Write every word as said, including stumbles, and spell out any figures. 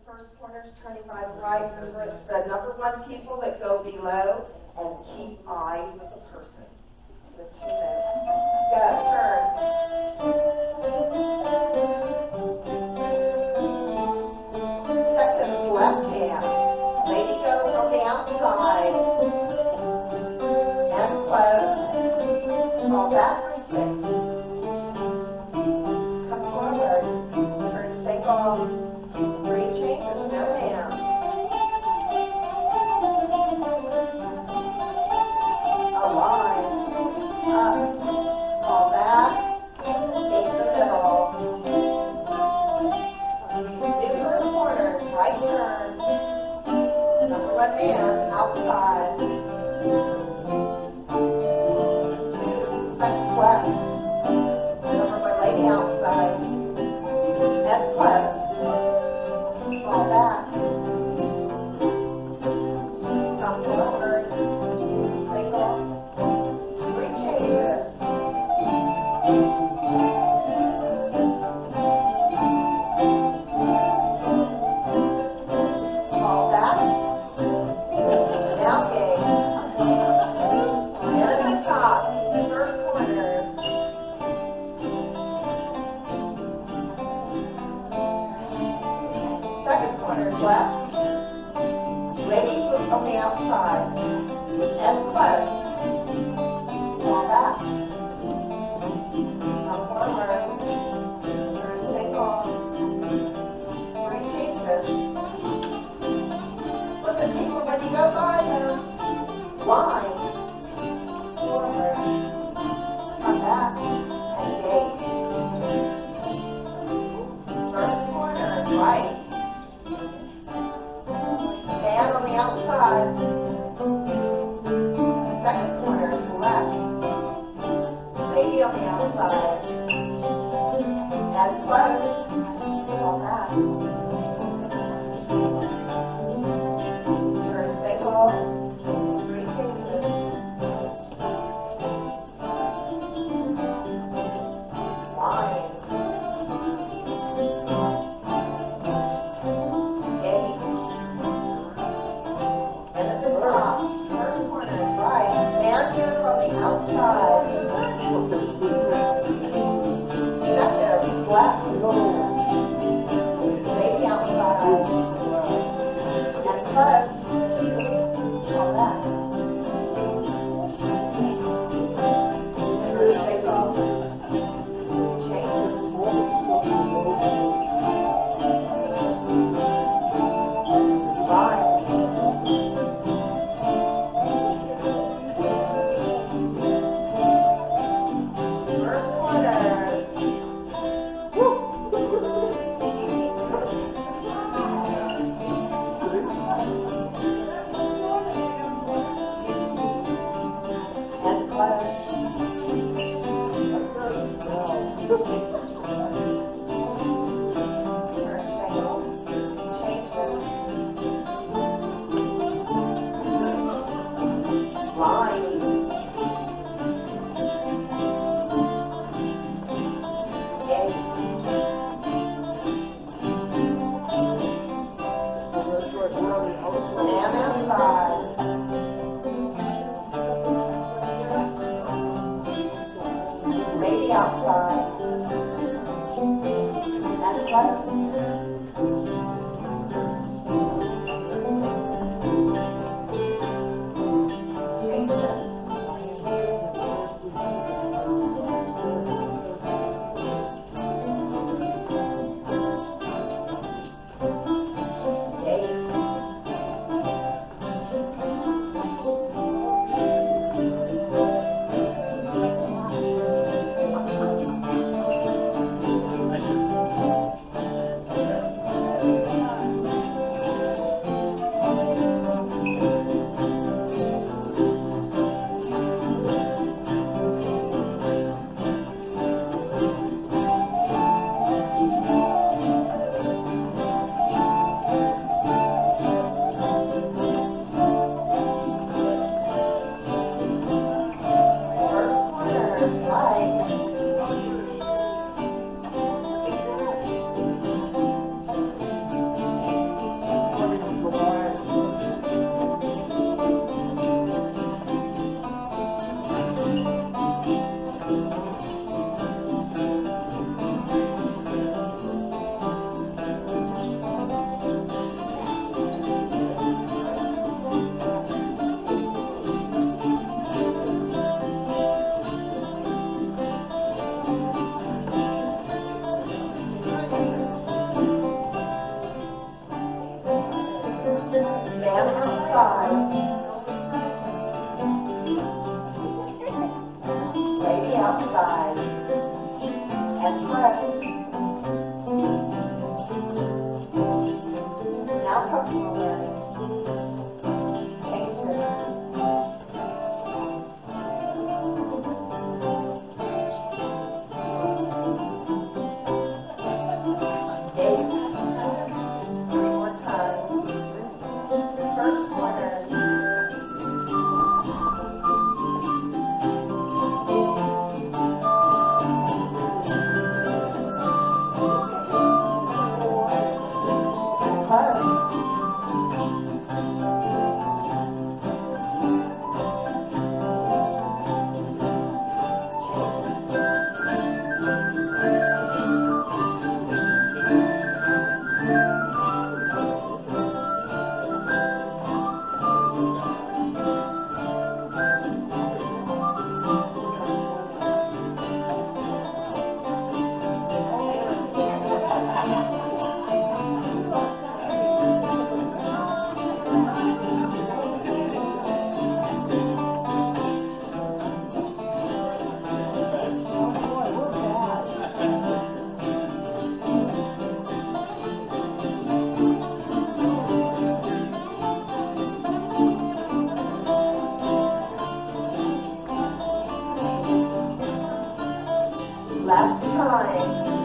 first corner is twenty-five right. Remember, it's the number one people that go below, and keep eyes with the person. For two minutes. Go, turn. Seconds, left hand. Lady go on the outside. And close. Fall back for six. Come forward. Turn single. Three changes, no hands. A line. Up. Fall back. Take the middle. New first corners. Right turn. Number one man. Outside. Two. Second left. Number one lady outside. And close. Fall back. Come forward. Single. Three changes. Fall back. Now gaze. And at the top, first corners. Second corners left. Lady move on the outside. And close. Fall back. Come forward. Turn single. Three changes. Look at people when you go by them. Line. Forward. Come back. And gaze. First corners right. Man on the outside. Second corner is left. Lady on the outside. And close. Fall back. Turn single. Three changes. Lines. Eight. And at the top, first corner is right. Man goes on the outside. Seconds left. Lady outside. And close. Fall back. Turn single. Changes. Lines. First corners. And close. Turn single. Changes. Lines. Eight. And outside. Lady outside. And close. Changes. Eight. side. And press. Now come forward. Change this. Eight. Three more times. First corners. Last time.